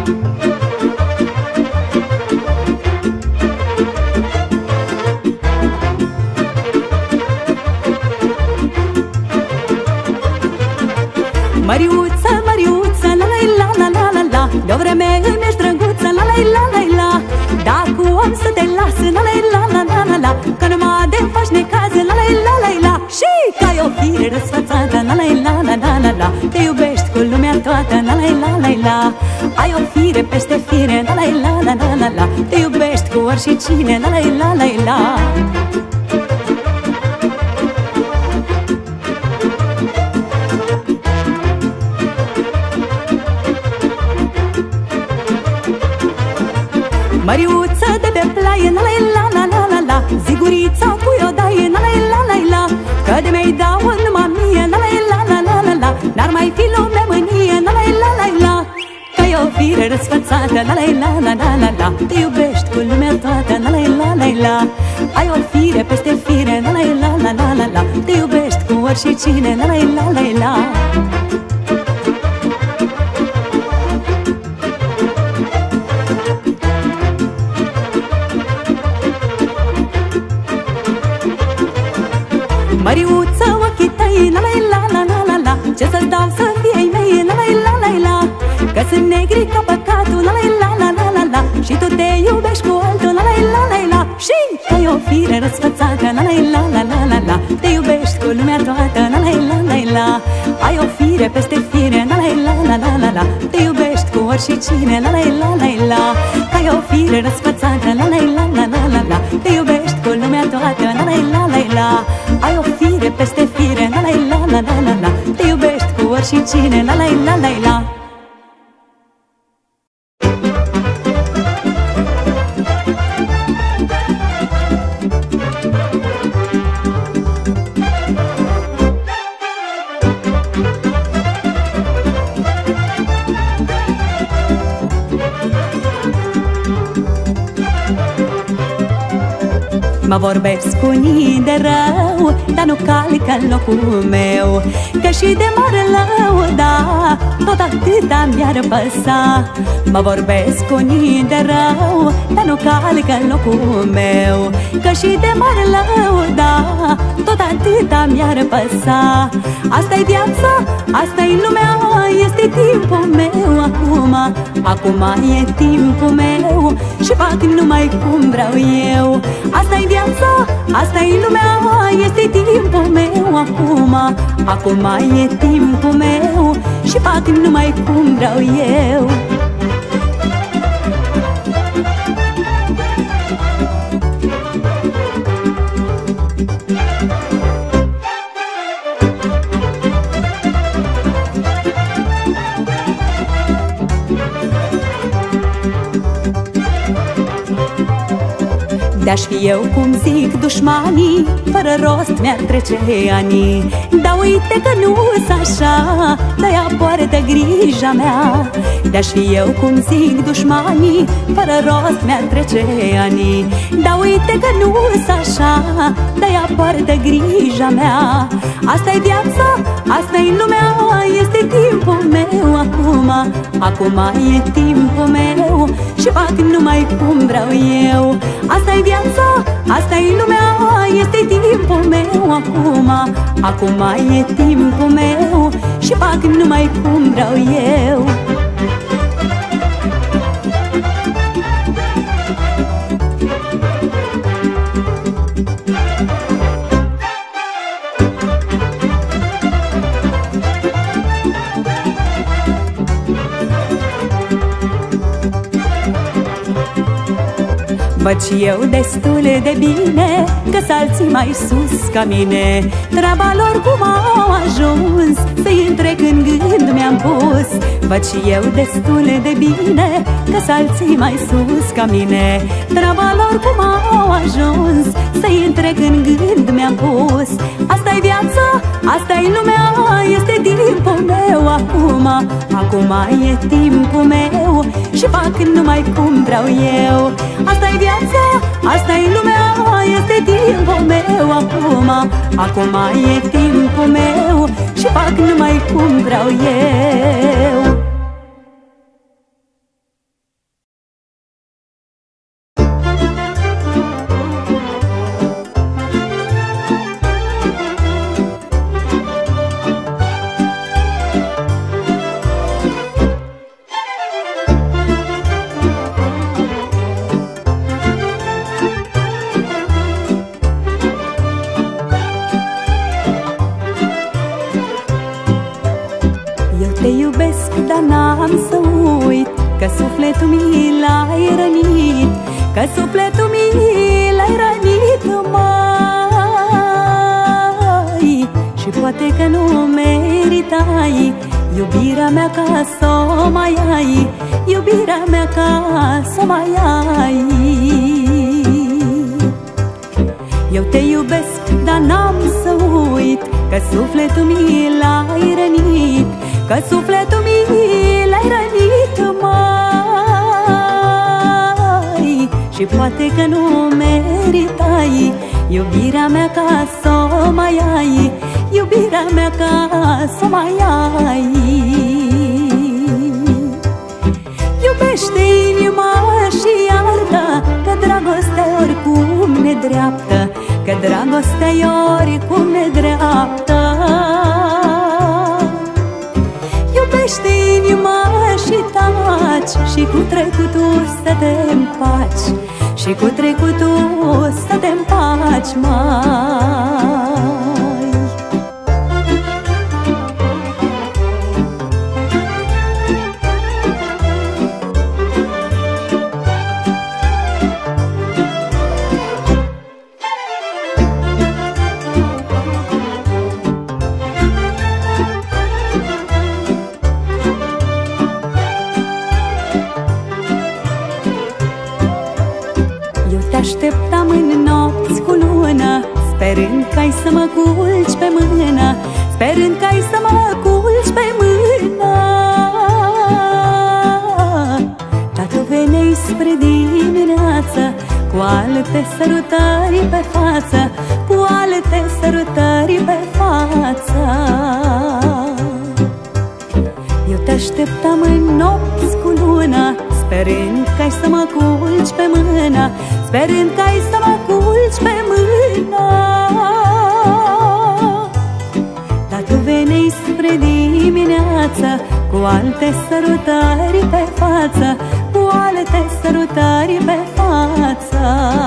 Măriuță, măriuță, la la la la la la la, de-o vreme îmi ești drăguță, la la la la la. Dacă om să te las, la la la la la la la, că numai de-mi faci necaz, la la la la la. Și că ai o fire răsfățată, la la la la la la la, te iubești cu lumea toată, la la la la la. Ai o fire peste fire, la la la la la la la, te iubești cu oricine, la la la la la. Măriuță de pe plaie, la la la la la la, zigurița cu iodaie, la la la la la, că de mi-ai dau numai mie, la la la la la la, n-ar mai fi lumea mânie, la la la la la. Că-i o fire răsfățată, la la la la la la la, te iubești cu lumea toată, la la la la la. Ai o fire peste fire, la la la la la la la, te iubești cu oricine, la la la la la. Măriuță, ochii tăi, la la la la la la la, ce să-ți dau să fie ai mei, la la la la la, că sunt negri ca păcatul, la la la la la la la, și tu te iubești cu altul, la la la la la. Și că-i o fire răsfățată, la la la la la la la, te iubești cu lumea toată, la la la la la. Ai o fire peste fire, la la la la la la la, te iubești cu oricine, la la la la la. Că-i o fire răsfățată, la la la la la la la, te iubești cu lumea toată, la la la la la. Ai o fire peste fire, la la la la la la la, te iubești cu oricine, la la la la la. Mă vorbesc cu unii de rău, dar nu calcă în locul meu, că și de mare lăuda, tot atâta mi-ar păsa. Mă vorbesc cu unii de rău, dar nu calcă în locul meu, că și de mare lăuda, tot atâta mi-ar păsa. Asta-i viața, asta-i lumea, este timpul meu acum. Acum e timpul meu și fac numai cum vreau eu. Asta-i viața, asta-i lumea, este timpul meu acum. Acum e timpul meu și fac numai cum vreau eu. De-aș fi eu cum zic dușmanii, fără rost mi-ar trece ani. Dar uite că nu-s așa, de-aia poartă grija mea. De-aș fi eu cum zic dușmanii, fără rost mi-ar trece ani. Dar uite că nu-s așa, de-aia poartă grija mea. Asta-i viața, asta-i lumea, este timpul meu acum. Acum e timpul meu și fac numai cum vreau eu. Asta-i viața, asta-i lumea, este timpul meu acum. Acum e timpul meu și fac numai cum vreau eu. Văd și eu destul de bine că-s alții mai sus ca mine. Treaba lor cum au ajuns să-i întreg în gând mi-am pus. Văd și eu destul de bine că-s alții mai sus ca mine. Treaba lor cum au ajuns să-i întreg în gând mi-am pus. Asta-i viața, asta-i lumea, este timpul meu acum. Acum e timpul meu și fac numai cum vreau eu. Asta-i viața, asta-i lumea, este timpul meu acum. Acum e timpul meu și fac numai cum vreau eu. că sufletul mi l-ai rănit, că sufletul mi l-ai rănit, mai. Și poate că nu meritai iubirea mea ca s-o mai ai, iubirea mea ca s-o mai ai. Eu te iubesc, dar n-am să uit că sufletul mi l-ai rănit, că sufletul mi l-ai rănit, mai. Și poate că nu meritai iubirea mea ca s-o mai ai, iubirea mea ca s-o mai ai. Iubește inima și iartă, că dragostea oricum nedreaptă, că dragostea e oricum nedreaptă. Iubește inima și taci, și cu trecutul să te împaci, și cu trecutul să te împaci, mai. Așteptam în nopți cu lună, sperând că ai să mă culci pe mână, sperând că ai să mă culci pe mână. Dar tu veneai spre dimineață, cu alte sărutări pe față, cu alte sărutări pe față. Eu te așteptam în nopți cu lună, sperând că ai să mă culci pe mână, sperând că ai să mă culci pe mână. Dar tu veneai spre dimineață, cu alte sărutări pe față, cu alte sărutări pe față.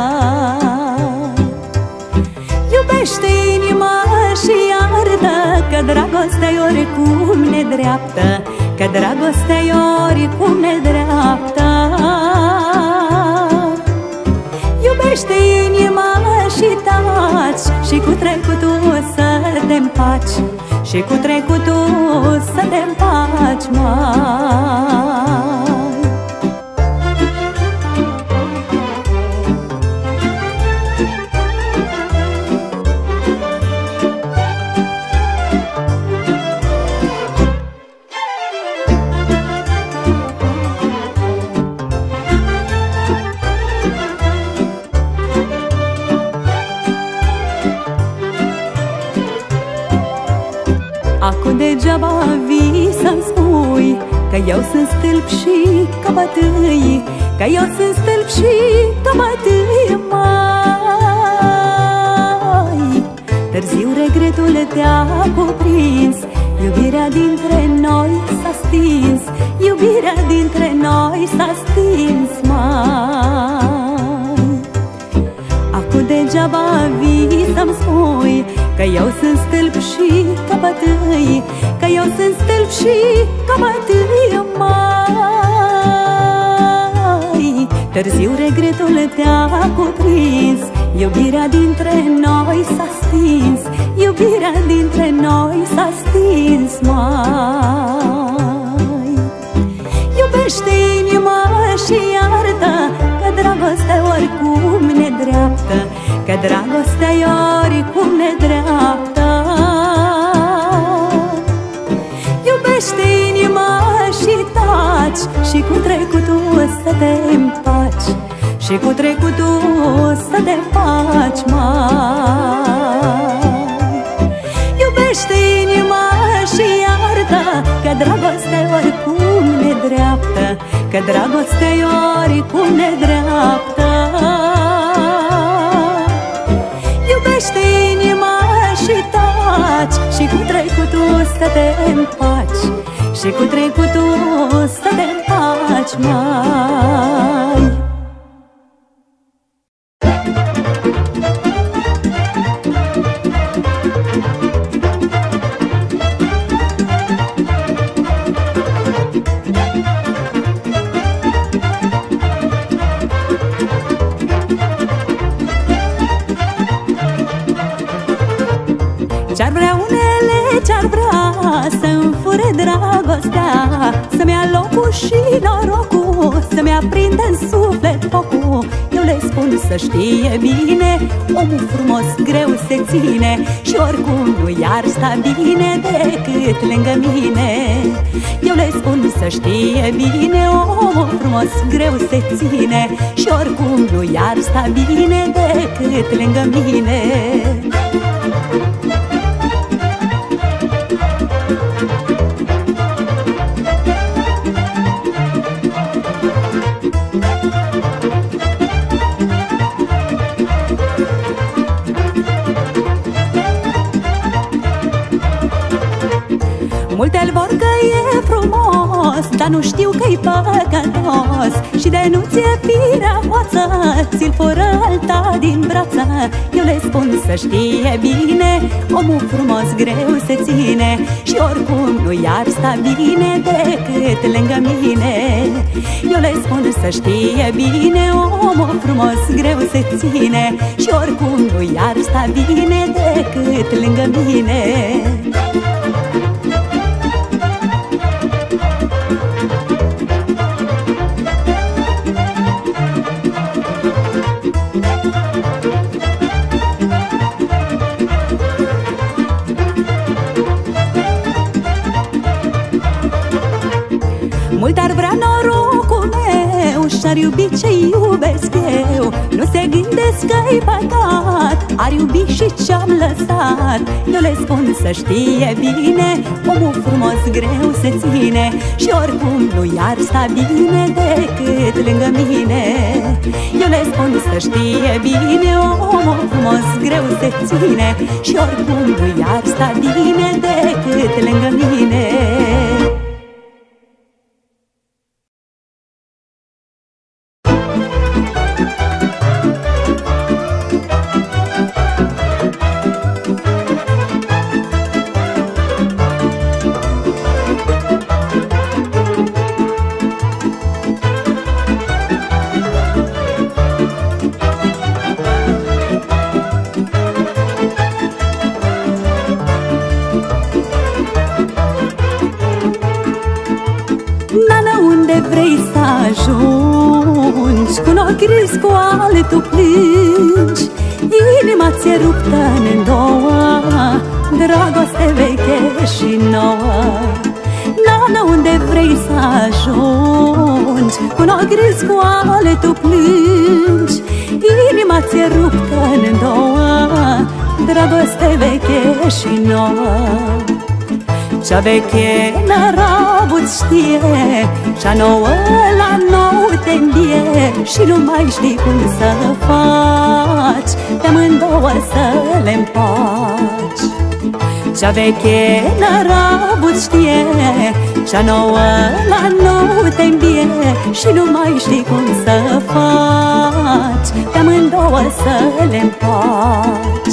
Iubește inima și iartă, că dragostea e oricum nedreaptă, că dragostea e oricum nedreaptă. Iubește inima și taci, și cu trecutul să te împaci, și cu trecutul să te împaci, mai. Acum degeaba vii să-mi spui că eu sunt stâlp și căpătâi, că eu sunt stâlp și căpătâi, mai. Târziu regretul te-a cuprins, iubirea dintre noi s-a stins, iubirea dintre noi s-a stins, mai. Acum degeaba vii să-mi spui că eu sunt stâlp și căpătâi, că eu sunt stâlp și căpătâi, mai. Târziu regretul te-a cuprins, iubirea dintre noi s-a stins, iubirea dintre noi s-a stins, mai. Iubește inima și iartă, că dragostea oricum nedreaptă, că dragostea e oricum nedreaptă. Iubește inima și taci, și cu trecutul să te împaci, și cu trecutul să te împaci, mai. Iubește inima și iartă, că dragostea e oricum nedreaptă, că dragostea e oricum nedreaptă. Iubește inima și taci, și cu trecutul să te împaci, și cu trecutul să te împaci, mai. să-mi aprindă în suflet focul. Eu le spun să știe bine, omul frumos greu se ține și oricum nu i-ar sta bine decât lângă mine. Eu le spun să știe bine, omul frumos greu se ține și oricum nu i-ar sta bine decât lângă mine. Multe-l vor că e frumos, dar nu știu că-i păcătos și de nu ți-e firea hoață, ți-l fură alta din brață. Eu le spun să știe bine, omul frumos greu se ține și oricum nu i-ar sta bine decât lângă mine. Eu le spun să știe bine, omul frumos greu se ține și oricum nu i-ar sta bine decât lângă mine. Mult ar vrea norocul meu și-ar iubi ce iubesc eu. Nu se gândesc că-i păcat, ar iubi și ce-am lăsat. Eu le spun să știe bine, omul frumos greu se ține și oricum nu i-ar sta bine decât lângă mine. Eu le spun să știe bine, omul frumos greu se ține și oricum nu i-ar sta bine decât lângă mine. Vrei să ajungi, cu un ochi râs, cu altul plângi, inima ți-e ruptă în două, dragoste veche și nouă. Nana, unde vrei să ajungi, cu un ochi râs, cu altul plângi, inima ți-e ruptă în două, dragoste veche și nouă. Cea veche n-ar avut știe, cea nouă la nou te îmbie și nu mai știi cum să faci, pe amândouă să le împaci. Cea veche n-ar avut știe, cea nouă la nou te îmbie și nu mai știi cum să faci, pe amândouă să le împaci.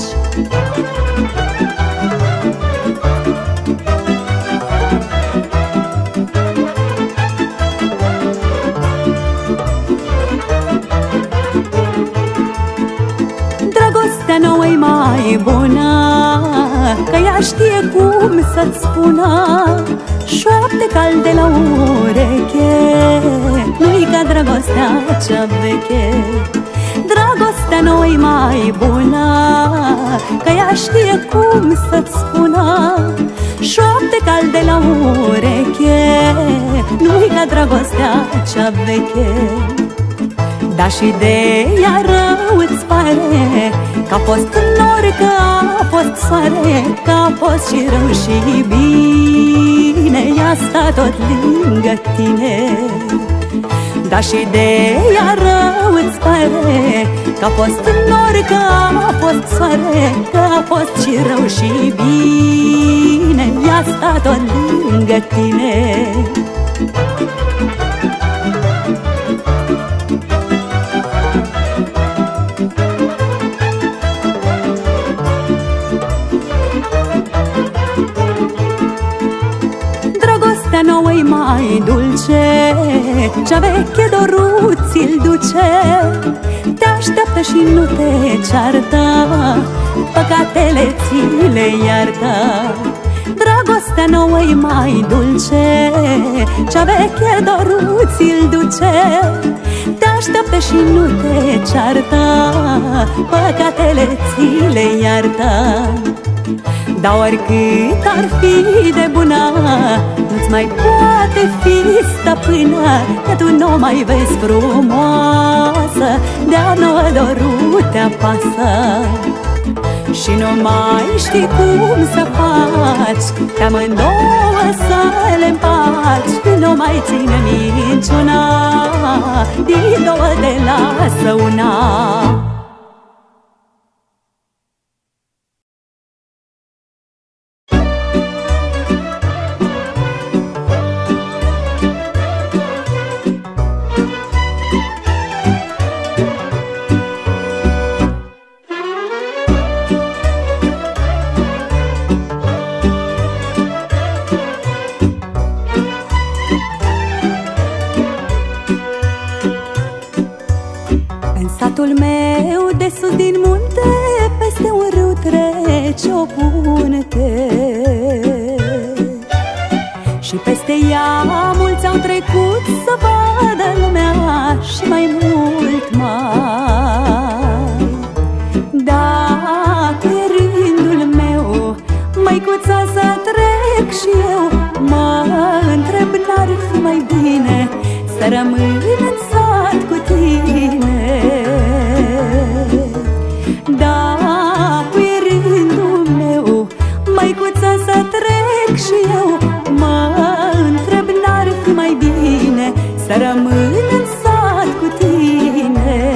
Dragostea nouă-i mai bună, că ea știe cum să-ți spună șoapte calde la ureche, nu-i ca dragostea cea veche. Dragostea nouă-i mai bună, că ea știe cum să-ți spună șoapte calde la ureche, nu-i ca dragostea cea veche. Dar și de ea rău îți pare, că a fost nor, că a fost soare, că a fost și rău și bine, ea sta tot lângă tine. Dar și de ea rău îți pare, că a fost nor, că a fost soare, că a fost și rău și bine, ea sta tot lângă tine. Nouă-i mai dulce, cea veche dorul ți-l duce, te așteaptă și nu te ceartă, păcatele ți le iartă. Dragostea nouă-i mai dulce, cea veche dorul ți-l duce, iubește și nu te ceartă, păcatele ți le iartă. Dar oricât ar fi de bună, nu-ți mai poate fi stăpână, că tu nu mai vezi frumoasă, de-a nouă dorul te apasă. Și nu mai știi cum să faci, pe amândouă să le împaci. Nu mai ține niciuna, din două te lasă una. Satul meu de sus din munte, peste un râu trece o punte, și peste ea mulți au trecut să vadă lumea și mai mult mai. Dacă e rândul meu, măicuța, să trec și eu, mă întreb, n-ar fi mai bine să rămân în sat cu tine? Dacă e rândul meu, măicuța, să trec și eu, mă întreb, n-ar fi mai bine să rămân în sat cu tine?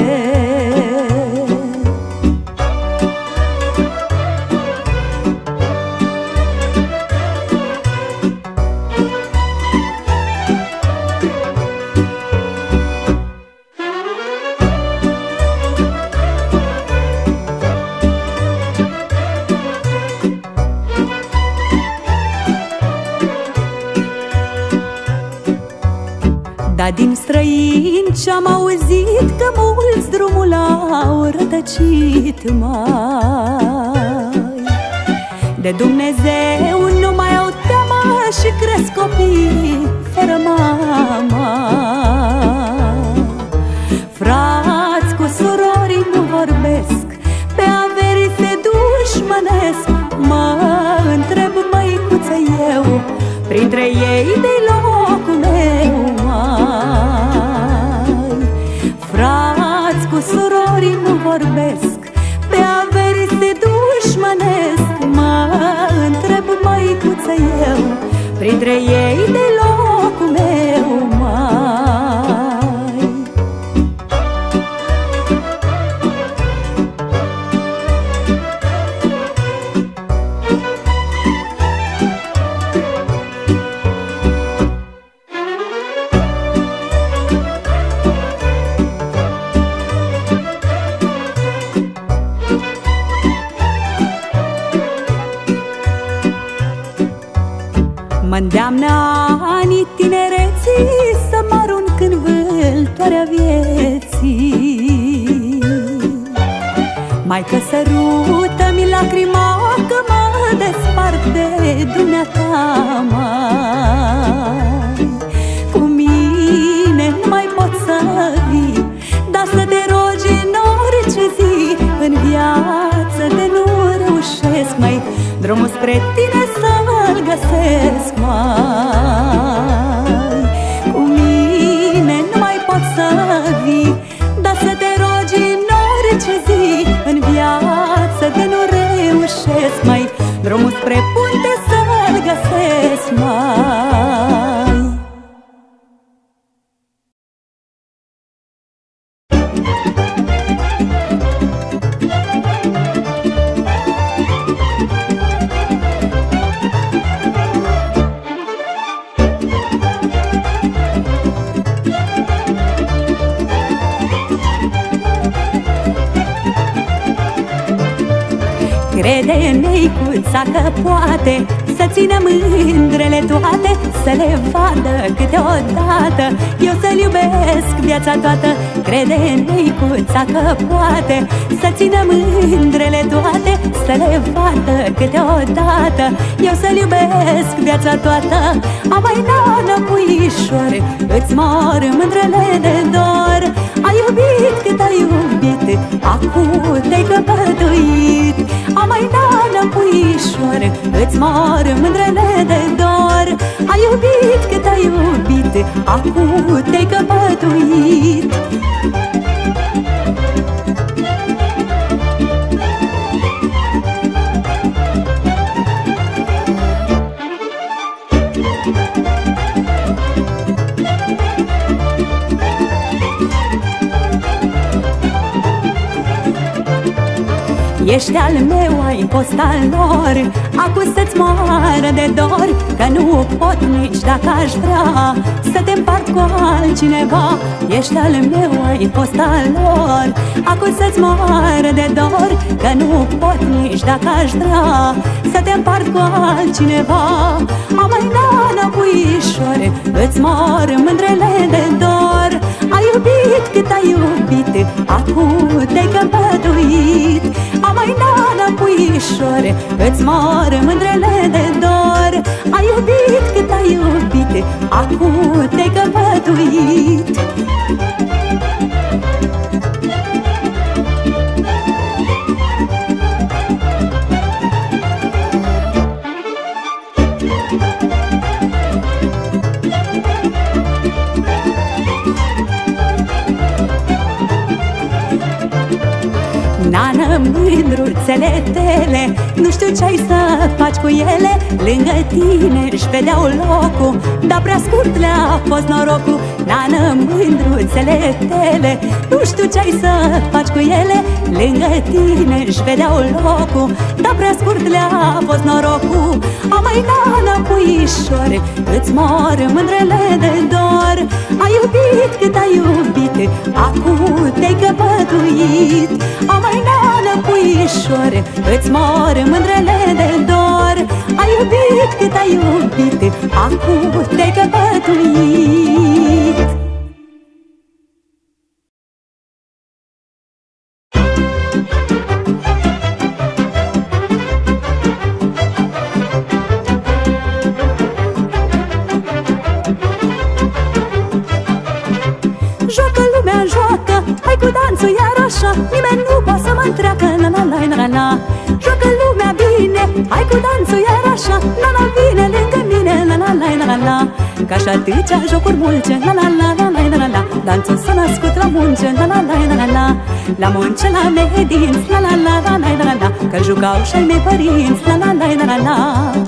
Dar din străini ce-am auzit, că mulți drumul au rătăcit mai. De Dumnezeu nu mai au teamă și cresc copii fără mama. Frați cu surorii nu vorbesc, pe averi se dușmănesc. Mă întreb, măicuță, eu printre ei de-i locul meu mai. Frați cu surorii nu vorbesc, pe averi se dușmănesc. Mă întreb, măicuță, eu printre ei de-i locul meu mai. Mă-ndeamnă anii tinereții să mă arunc în vâltoarea vieții. Maică, sărută-mi lacrima, că mă despart de dumneata mai. Cu mine nu mai pot să vii, dar să te rogi în orice zi. În viață de nu reușesc mai, drumul spre tine să-l găsesc mai. Cu mine nu mai pot să vii, dar să te rogi în orice zi. În viață de nu reușesc mai, drumul spre punte să-l găsesc mai. Crede în neicuța că poate să țină mândrele toate, să le vadă câteodată, eu să-l iubesc viața toată. Crede în neicuța că poate să țină mândrele toate, să le vadă câteodată, eu să-l iubesc viața toată. Amai, nană, puișor, îți mor mândrele de dor, ai iubit acu te-ai căpătuit. Amai nana puișor, îți mor mândrele de dor. Ai iubit cât ai iubit, acu te-ai căpătuit. Ești al meu, ai fost al lor, acu să-ți moară de dor, că nu pot nici dacă aș vrea să te împart cu altcineva. Ești al meu, ai fost al lor, acu să-ți moară de dor, că nu pot nici dacă aș vrea să te împart cu altcineva. Amai nana puișor, îți mor mândrele de dor. Ai iubit cât ai iubit, acu te-ai căpătuit. Amai nana puișor, îți mor mândrele de dor. Ai iubit cât ai iubit, acu te-ai căpătuit. Nană, mândruțele tele, nu știu ce-ai să faci cu ele. Lângă tine își vedeau locul, dar prea scurt le-a fost norocul. Nană, mândruțele tele, nu știu ce-ai să faci cu ele. Lângă tine își vedeau locul, dar prea scurt le-a fost norocul. Amai nana puișor, îți mor mândrele de dor. Ai iubit cât ai iubit, acu te-ai căpătuit. Amai nana puișor, îți mor mândrele de dor. Ai iubit cât ai iubit, acu te-ai căpătuit. Joacă lumea, joacă, hai cu danțul iar așa, nimeni nu poate să mă întreacă, na na na na na. Joacă lumea bine, hai cu danțul iar așa, na na vine lângă mine, na na na na na na. Ca și atâția jocuri mulce, na na na na na na na. Danțul s-a născut la munce, na na na na na na. La munce, la mehedinți, na na na na na na na. Că-l jucau și-ai mei părinți, na na na na na na.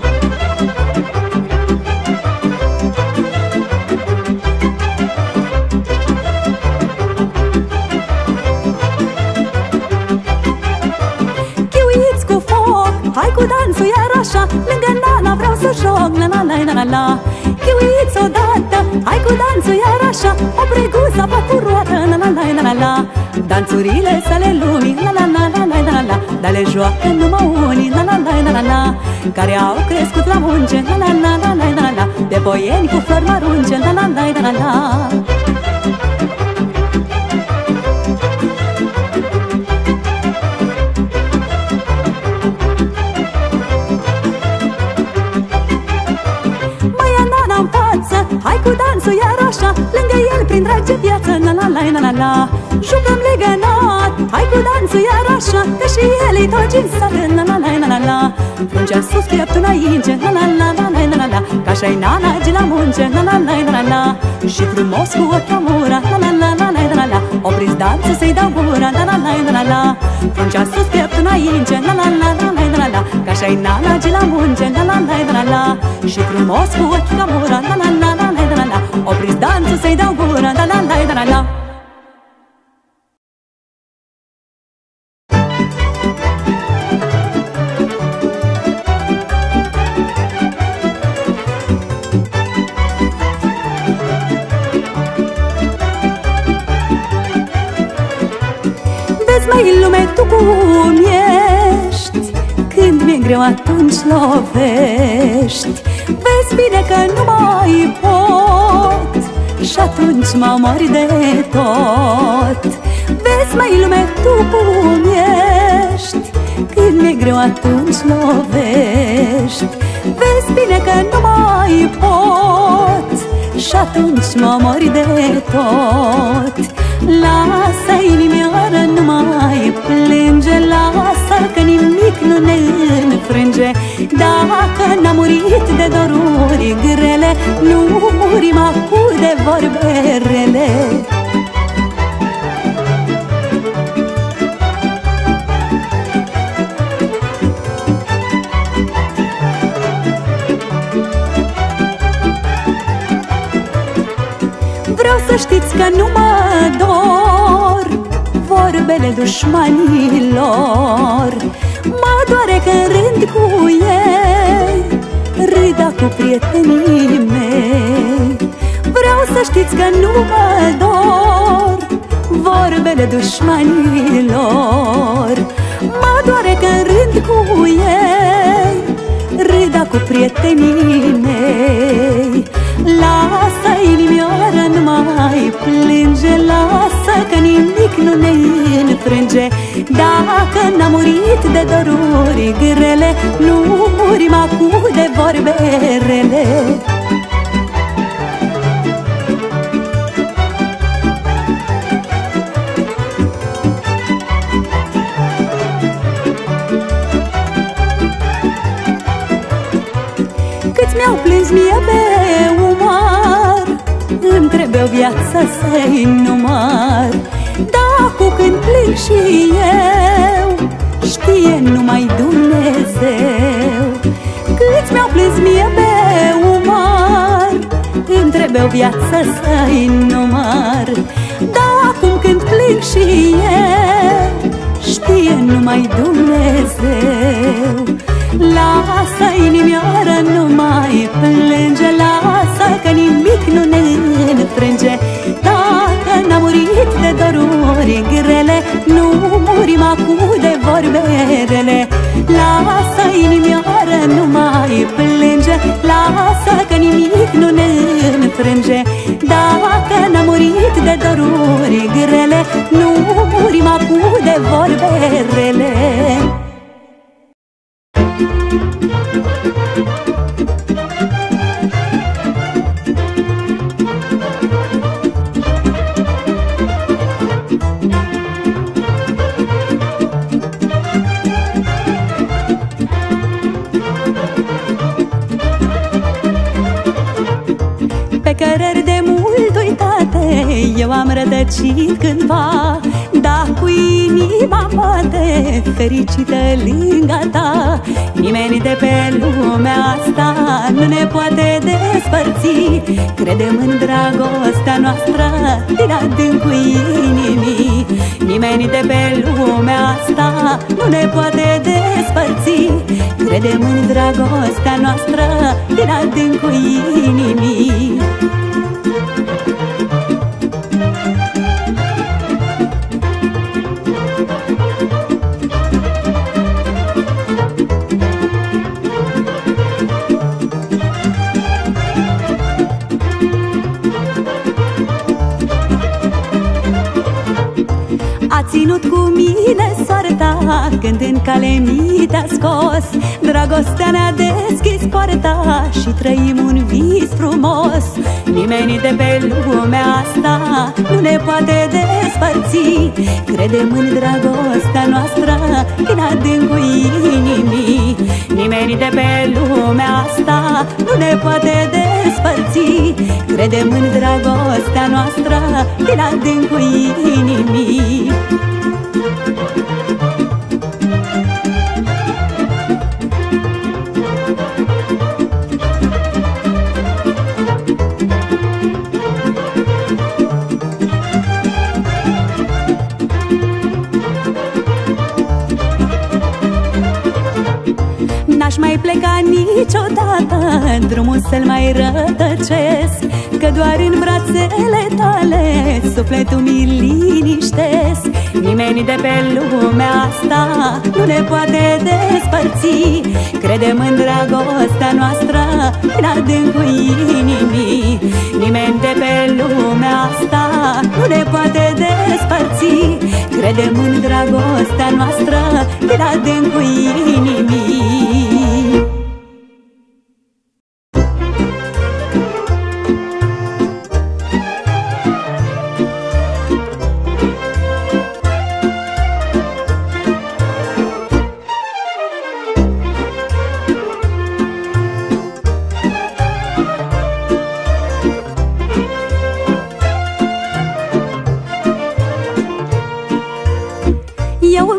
Hai cu danțul iar așa, lângă nana vreau să joc, la la la la la la. Chiuiți odată, hai cu danțul iar așa, o preguța pe cu roată, la la la la la la. Danțurile sale lumii, la la la la la la la. Dar le joacă numai unii, la la la la la la. Care au crescut la munce, la la la la la la la. De boieni cu flori marunce, la la la la la la. Hai cu danțul iar așa, lângă el prin drag de viață, la la la la la la. Jucăm legănat, hai cu danțul iar așa, că și el e tot în sat, la la la la la la. Fruncea sus, pieptul înainte, la la la la la la la. Ca așa-i nana de la munce, la la la la la la. Și frumos cu ochii amura, la la la la la la la. Opriți danțul să-i dau gura, la la la la la la. Fruncea sus, pieptul înainte, la la la la la la la. Ca așa-i nana de la munce, la la la la la. Și frumos cu ochii amura, la la la la la la. Opriți danțul să-i dau gura, la la la la la. Vezi, măi, lume, tu cum ești, când mi-e greu atunci lovești. Vezi bine că nu mai pot și atunci mă mori de tot. Vezi, măi, lume, tu cum ești, când mi-e greu atunci lovești. Vezi bine că nu mai pot și atunci mă mori de tot. Lasă inimioară numai nu ne înfrânge. Dacă n-am murit de doruri grele, nu murim acum de vorbe rele. Vreau să știți că nu mă dor vorbele dușmanilor. Mă doare că rând cu ei, râda cu prietenii mei. Vreau să știți că nu mă dor vorbele dușmanilor. Mă doare că rând cu ei, râda cu prietenii mei. Lasă inimioară, nu mai plânge, lasă că nimic nu ne înfrânge. Dacă n-am murit de doruri grele, nu murim acum de vorbe rele. Câți mi-au plâns mie pe umăr, îmi trebuie o viață să-i număr. Dar cu când plâng și eu, știe numai Dumnezeu. Câți mi-au plâns mie pe umăr, îmi trebuie o viață să-i număr. Dar acum când plâng și eu, știe numai Dumnezeu. Lasă inimioară, nu mai plânge, lasă că nimic nu ne înfrânge. Dacă n-am murit de doruri grele, nu murim acum de vorbe rele. Lasă inimioară, nu mai plânge, lasă că nimic nu ne înfrânge. Dacă n-am murit de doruri grele, nu murim acum de vorbe rele. Pe cărări de mult uitate eu am rătăcit cândva, dar cu inima poate fericită lângă ta. Nimeni de pe lumea asta nu ne poate despărți. Credem în dragostea noastră din adâncul inimii. Nimeni de pe lumea asta nu ne poate despărți. Credem în dragostea noastră din adâncul inimii. A ținut cu mine soarta când în cale mi te-a scos. Dragostea ne-a deschis poarta și trăim un vis frumos. Nimeni de pe lumea asta nu ne poate despărți. Credem în dragostea noastră din adâncul inimii. Nimeni de pe lumea asta nu ne poate despărți. Credem în dragostea noastră din adâncul inimii. N-aș mai pleca niciodată, drumul să-l mai rătăcesc, că doar în brațele tale sufletul mi liniștesc. Nimeni de pe lumea asta nu ne poate despărți. Credem în dragostea noastră din adâncul inimii. Nimeni de pe lumea asta nu ne poate despărți. Credem în dragostea noastră din adâncul inimii.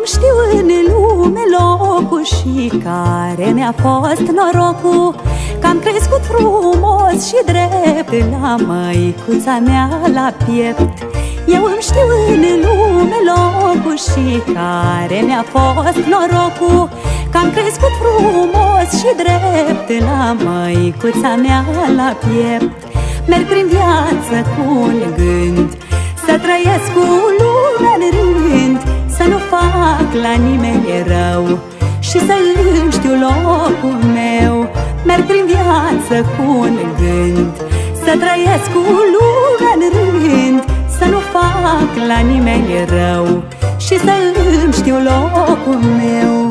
îmi știu în lume locul și care mi-a fost norocul, că am crescut frumos și drept la măicuța mea la piept. Eu îmi știu în lume locul și care mi-a fost norocul, că am crescut frumos și drept la măicuța mea la piept. Merg prin viață cu un gând, să trăiesc cu lumea în rând, să nu fac la nimeni rău și să îmi știu locul meu. Merg prin viață cu un gând, să trăiesc cu lumea în rând, să nu fac la nimeni rău și să îmi știu locul meu.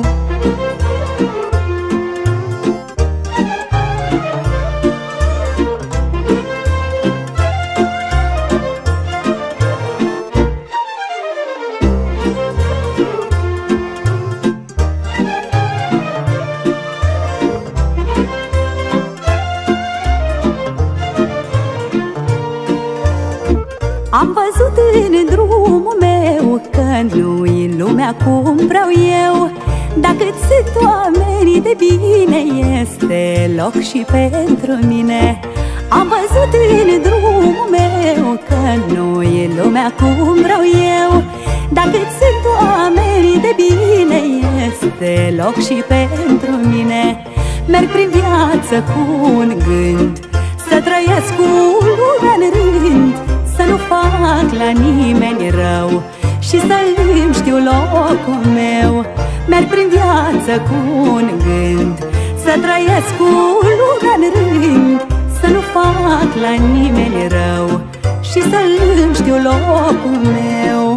Am văzut în drumul meu că nu-i lumea cum vreau eu, dacă sunt oamenii de bine, este loc și pentru mine. Am văzut în drumul meu că nu-i lumea cum vreau eu, dacă sunt oamenii de bine, este loc și pentru mine. Merg prin viață cu un gând, să trăiesc cu lumea în rând, să nu fac la nimeni rău și să îmi știu locul meu. Merg prin viață cu un gând, să trăiesc cu lumea în rând, să nu fac la nimeni rău și să îmi știu locul meu.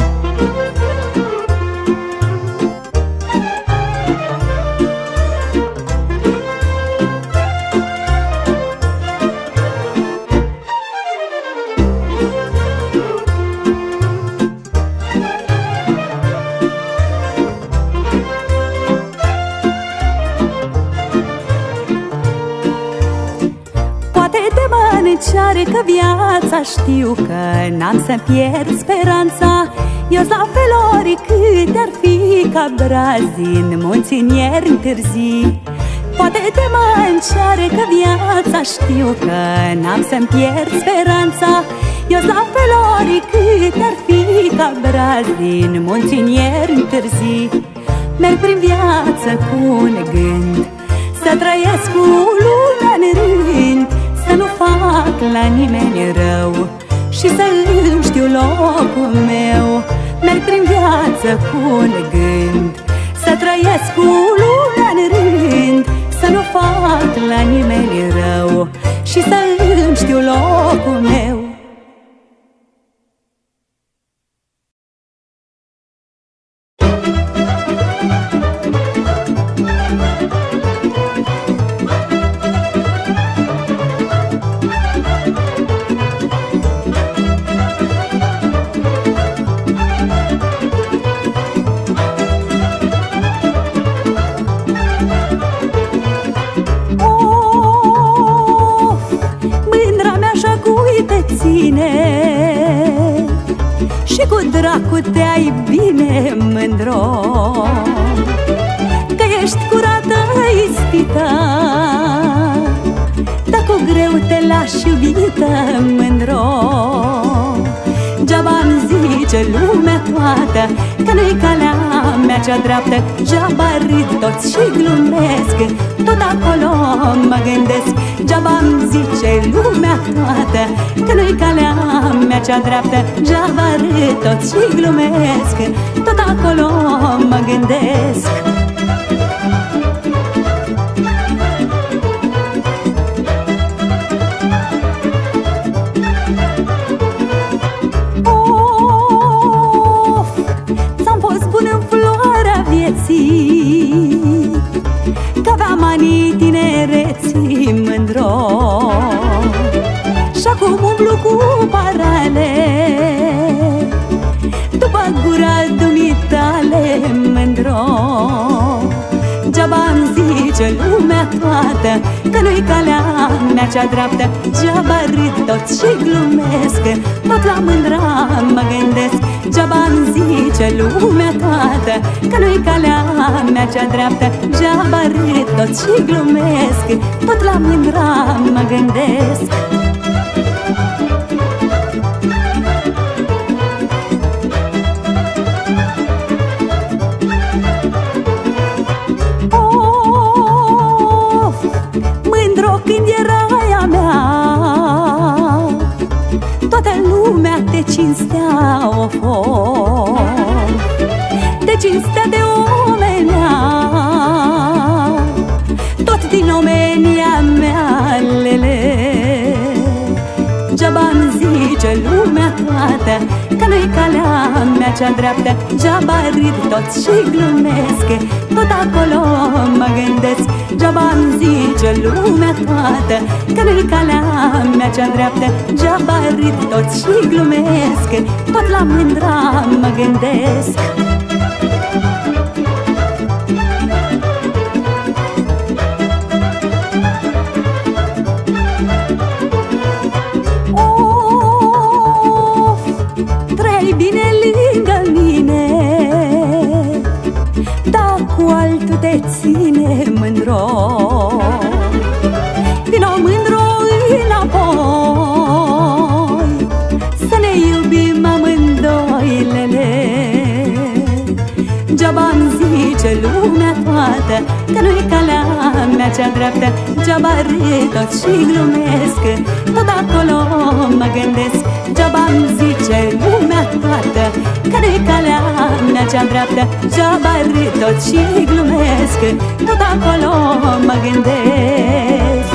Încearcă viața, știu că n-am să pierd speranța. Eu-s la fel oricât ar fi, ca brazi în munți în ierni târzii. Poate te mă încearcă viața, știu că n-am să-mi pierd speranța. Eu-s la fel oricât ar fi, ca brazi în munți în ierni târzii. Merg prin viață cu un gând, să trăiesc cu lumea în rând, să nu fac la nimeni rău și să îmi știu locul meu. Merg prin viață cu un gând, să trăiesc cu lumea în rând, să nu fac la nimeni rău și să îmi știu locul meu. Și cu dracu te-ai bine, mândro, că ești curată, ispită, dar cu greu te lași iubită, mândro. Geaba-mi zice lumea toată că nu-i calea mea cea dreaptă, geaba râd toți și glumesc, tot acolo mă gândesc. Geaba-mi zice lumea toată că nu-i calea mea cea dreaptă, geaba râd toți și glumesc, tot acolo mă gândesc. Că-aveam anii tinereții, mândro, și-acum umblu cu parale după gura dumitale, mândro. Geaba-mi zice lumea toată că nu-i calea mea cea dreaptă, geaba râd toți și glumesc, tot la mândra mă gândesc. Geaba-mi zice zice lumea toată că nu-i calea mea cea dreaptă. Geaba râd tot și glumesc, tot la mândra mă gândesc. Of, mândro când erai a mea, toată lumea te cinstea, of, of. Te cinstea de omenea, tot din omenia mea, lele. Geaba-mi zice lumea toată că nu-i calea mea cea dreaptă. Geaba râd tot și glumesc, tot acolo mă gândesc. Geaba-mi zice lumea toată că nu-i calea mea cea dreaptă. Geaba râd tot și glumesc, tot la mândra mă gândesc. Bine lângă mine, dar cu altul te ține, mândro. Vino mândro înapoi, să ne iubim amândoi, lele. Geaba-mi zice lumea toată că nu-i calea mea cea dreaptă. Geaba râd tot și glumesc, tot acolo mă gândesc. Geaba-mi zice lumea toată că nu-i calea mea cea dreaptă. Geaba râd tot și glumesc, tot acolo mă gândesc.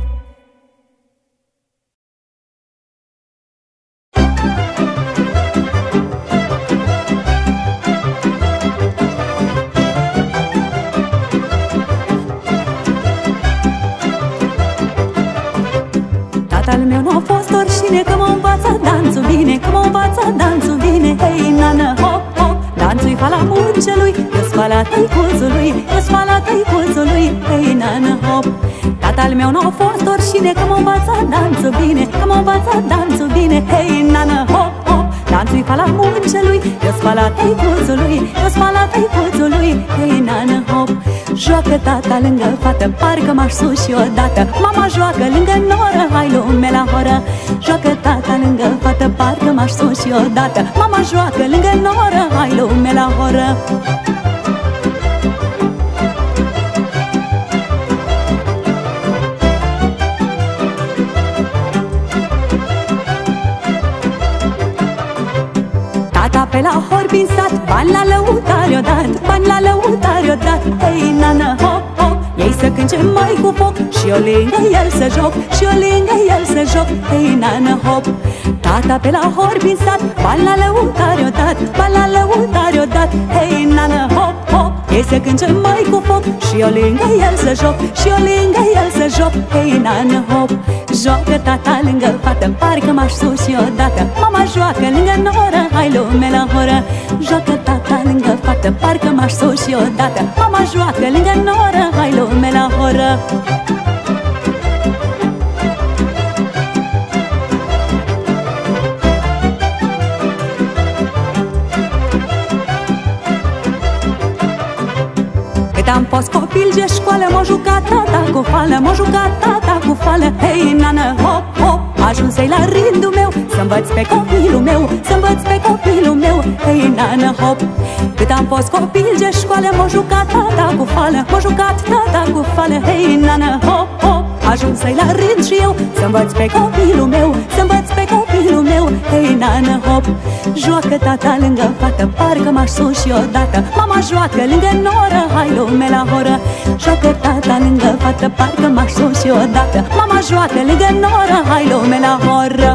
Tatăl meu n-a fost oricine, că mă învață danțul bine, că mă învață danțul bine. Hei, nană, hop, hop, danțul-i fa la muncelui, eu-s fa la tăicuțului, eu-s fa la tăicuțului. Hei, nană, hop. Tatăl meu n-a fost oricine, că mă învață danțul bine, că mă învață danțul bine. Hei, nană, hop, hop, danțul-i fa la muncelui, eu-s fa la tăicuțului, eu-s fa la tăicuțului. Hei, nană, hop. Joacă tata lângă fată, parcă m-aș suși odată. Mama joacă lângă noră, hai lume la horă. Joacă tata lângă fată, parcă m-aș suși odată. Mama joacă lângă noră, hai lume la horă. Tata pe la Horbin sat, bani la lăutari-o dat, bani la lăutari-o dat. Hei, nană, hop, hop, ei să cânce mai cu foc, și eu lângă el să joc, și eu lângă el să joc. Hei, nană, hop. Tata pe la Horbin sat, bani la lăutari-o dat, bani la lăutari-o dat. Hei, nană, hop, hop, ei să cânce mai cu foc, și eu lângă el să joc, și eu lângă el să joc. Hei, nană, hop. Joacă tata lângă fată, parcă m-aș suși odată. Mama joacă lângă noră, hai lume la horă. Joacă tata lângă fată, parcă m-aș suși odată. Mama joacă lângă noră, hai lume la horă. Cât am fost copil de școală, m-a jucat tata cu fală, m-a jucat tata cu fală. Hei, nană, hop, hop, ajunsei la rândul meu să învăț pe copilul meu, să învăț pe copilul meu. Hei, nană, hop. Cât am fost copil de școală, m-a jucat tata cu fală, m-a jucat tata cu fală. Hei, nană, hop, hop, ajunsei la rând și eu să învăț pe copilul meu, să învăț pe copilul meu. Hei, nană, hop. Joacă tata lângă fată, parcă m-aș suși odată. Mama joacă lângă noră, hai lume la horă. Joacă tata lângă fată, parcă m-aș suși odată. Mama joacă lângă noră, hai lume la horă.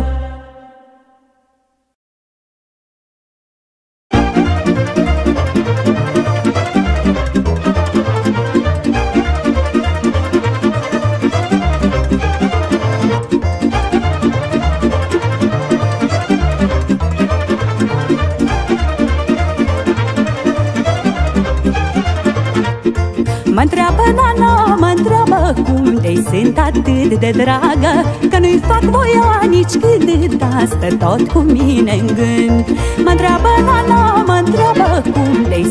Mă-ntreabă nana, mă-ntreabă cum te-i sunt atât de dragă, că nu-i fac voia nici când, dar stă tot cu mine în gând. Mă-ntreabă nana, mă-ntreabă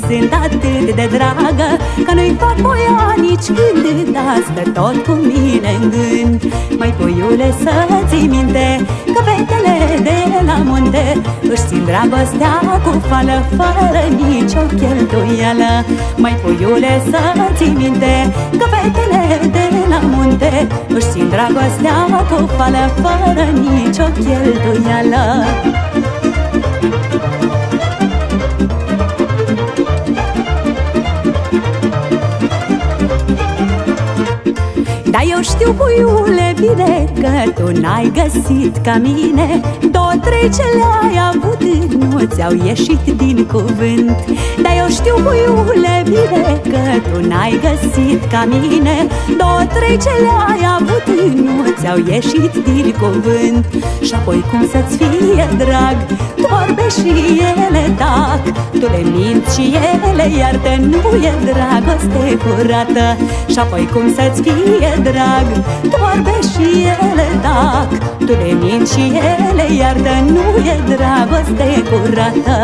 sunt atât de dragă că nu-i fac voia nici când, dar stă tot cu mine în gând. Măi puiule, să ții minte că fetele de la munte își țin dragostea cu fală, fără nicio cheltuială. Măi puiule, să ții minte că fetele de la munte își țin dragostea cu fală, fără nicio cheltuială. Dar eu știu, puiule, bine că tu n-ai găsit ca mine două, trei ce le-ai avut, nu ți-au ieșit din cuvânt. Dar eu știu, puiule, bine că tu n-ai găsit ca mine două, trei ce le-ai avut, nu ți-au ieșit din cuvânt. Și apoi cum să-ți fie drag, tu vorbești și ele tac, tu le minți și ele iartă, nu e dragoste curată. Și apoi cum să-ți fie drag, tu vorbești și ele tac, tu le minți și ele iartă, nu e dragoste curată.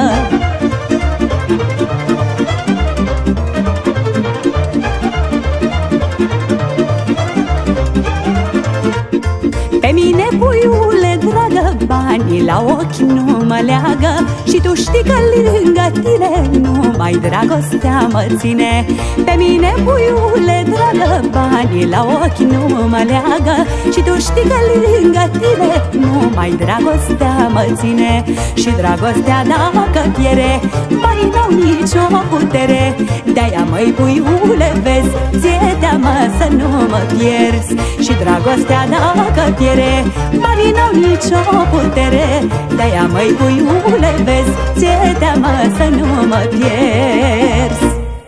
Pe mine, puiule dragă, banii la ochi nu mă leagă și tu știi că lângă tine numai dragostea mă ține. Pe mine, puiule dragă, banii la ochi nu mă leagă și tu știi că lângă tine numai dragostea mă ține. Și dragostea dacă piere, banii n-au nicio putere. De-aia, măi puiule, vezi, ție teamă să nu mă pierzi. Și dragostea dacă piere, banii n-au nicio putere. De-aia, măi puiule, vezi, ție teamă să nu mă pierzi.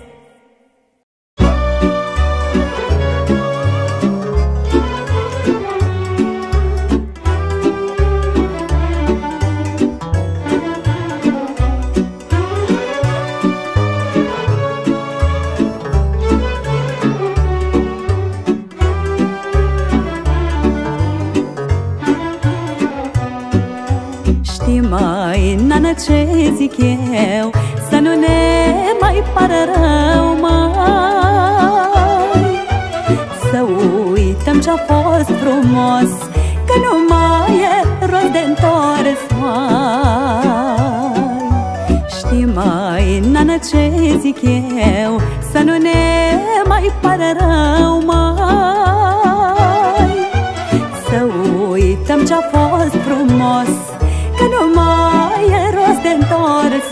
Măi, nana, ce zic eu, să nu ne mai pară rău, mai să uităm ce-a fost frumos, că nu mai e rost de întors, mai. Știi, măi, nana, ce zic eu, să nu ne mai pară rău, mai să uităm ce-a fost frumos, că nu mai e rost de întors,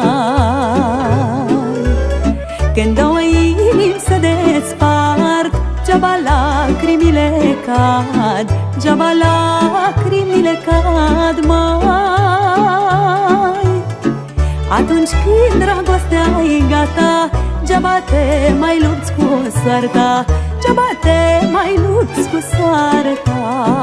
mai. Când două inimi se despart, geaba lacrimile cad, geaba lacrimile cad, mai. Atunci când dragostea e gata, geaba te mai lupți cu soarta, geaba te mai lupți cu soarta.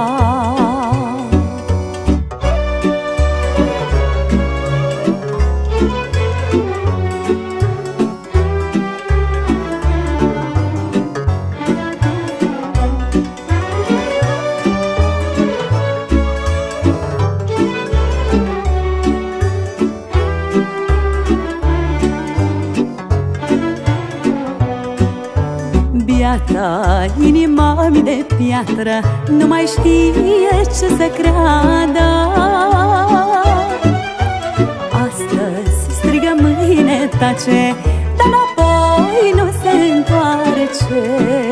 Biata inima-mi de piatră nu mai știe ce să creadă. Astăzi strigă, mâine tace, dar înapoi nu se întoarce.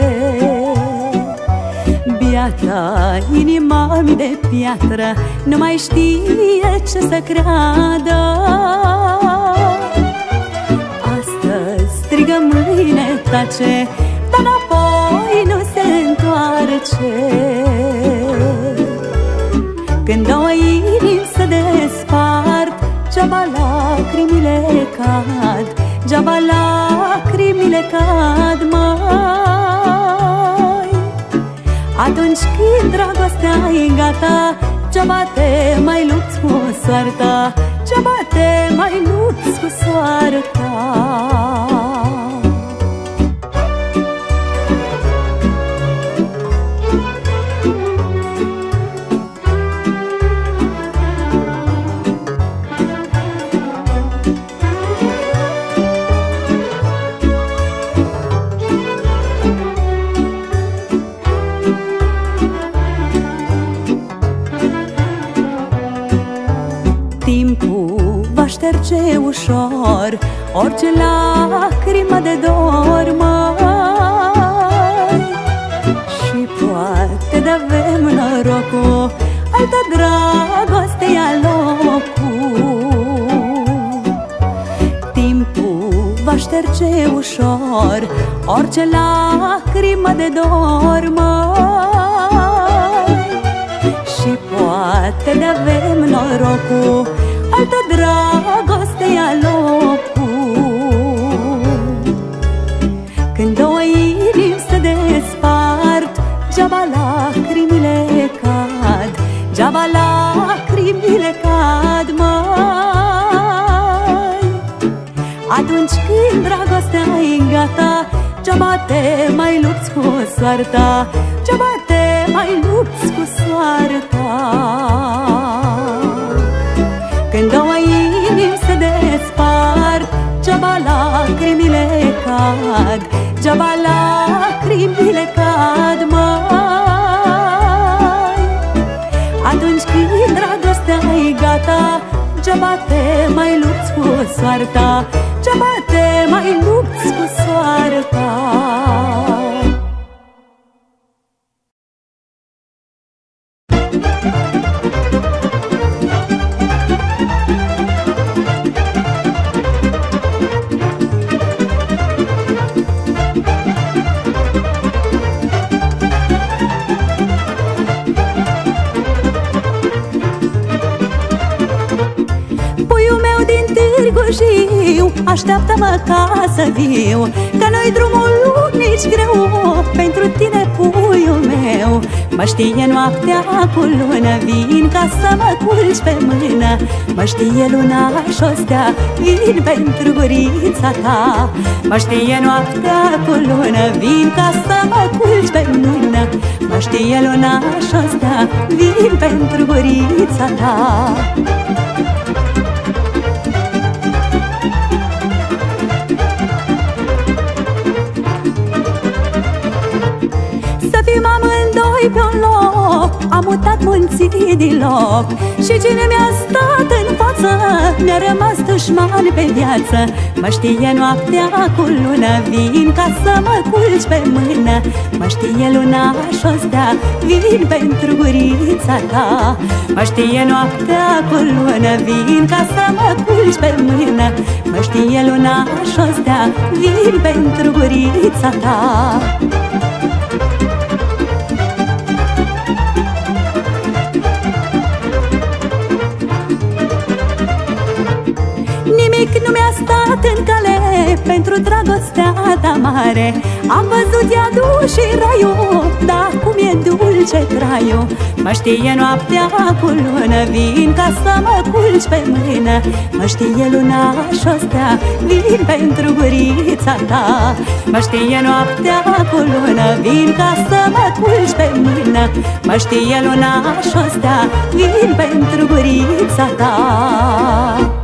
Biata inima-mi de piatră nu mai știe ce să creadă. Astăzi strigă, mâine tace, dar înapoi nu se întoarce. Când două inimi se despart, geaba lacrimile cad, geaba lacrimile cad, mai. Atunci când dragostea e gata, geaba te mai lupți cu soarta, geaba te mai lupți cu soarta. șterge ușor orice lacrimă de dor, măi. Și poate de-avem norocul, altă dragoste ia locul. Timpul va șterge ușor orice lacrimă de dor, măi. Și poate de-avem norocul, altă dragoste ia locul. Când două inimi se despart, geaba lacrimile cad, geaba lacrimile cad, măi. Atunci când dragostea-i gata, geaba te mai lupți cu soarta, geaba te mai lupți cu soarta. Când două inimi se despart, geaba lacrimile cad, geaba lacrimile cad, măi. Atunci când dragostea-i gata, geaba te mai lupți cu soarta, geaba te mai lupți cu soarta. Jiu, așteaptă-mă ca să viu, că noi drumul nici greu pentru tine, puiul meu. Mă știe noaptea cu lună, vin ca să mă culci pe mână. Mă știe luna și-o stea, vin pentru gurița ta. Mă știe noaptea cu lună, vin ca să mă culci pe mână. Mă știe luna și-o stea, vin pentru gurița ta. Să fim amândoi pe un loc, am mutat munții din loc. Și cine mi-a stat în față, mi-a rămas dușman pe viață. Mă știe noaptea cu lună, vin ca să mă culci pe mână. Mă știe luna și-o stea, vin pentru gurița ta. Mă știe noaptea cu lună, vin ca să mă culci pe mână. Mă știe luna și-o stea, vin pentru gurița ta. Nimic nu mi-a stat în cale pentru dragostea ta mare. Am văzut iadul și raiul, dar cum e dulce traiul. Mă știe noaptea cu lună, vin ca să mă culci pe mână. Mă știe luna și-o stea, vin pentru gurița ta. Mă știe noaptea cu lună, vin ca să mă culci pe mână. Mă știe luna și-o stea, vin pentru gurița ta.